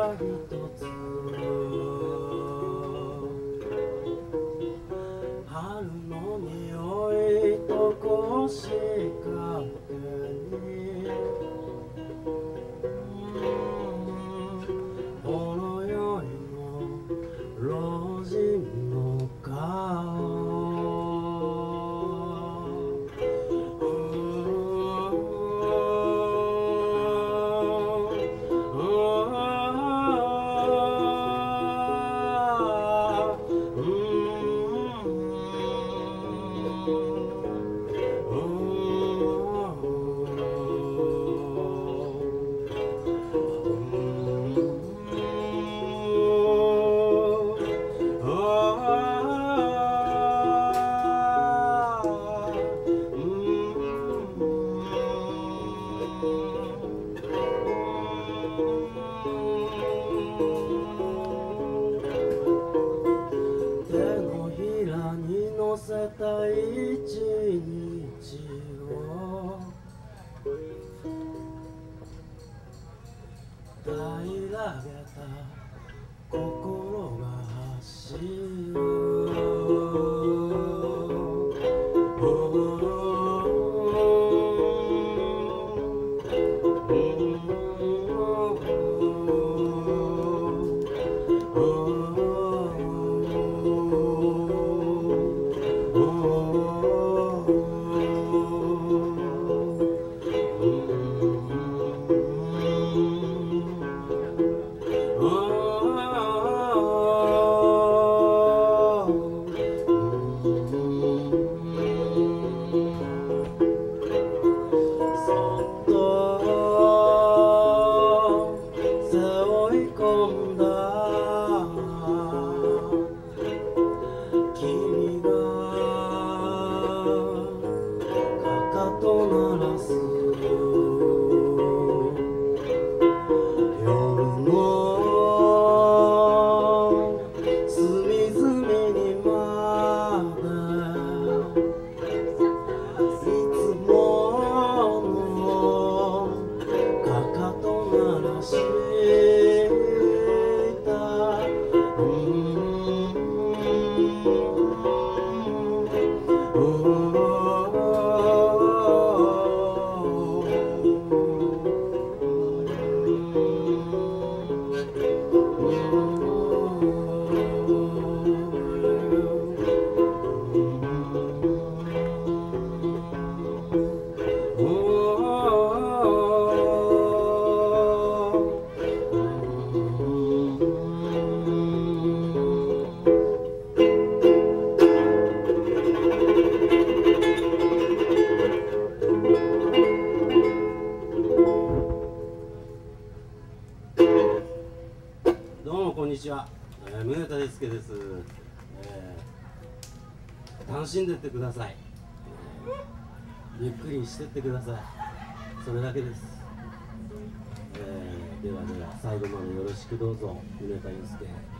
が一つ春の匂いと腰掛けにほろ酔いの老人の顔乗せた一日を平らげた心が走る君がかかと鳴らす夜の隅々にまでいつものかかと鳴らしたどうもこんにちは、宗田大輔です、楽しんでってください、ゆっくりしてってください、それだけです、では最後までよろしくどうぞ。宗田大輔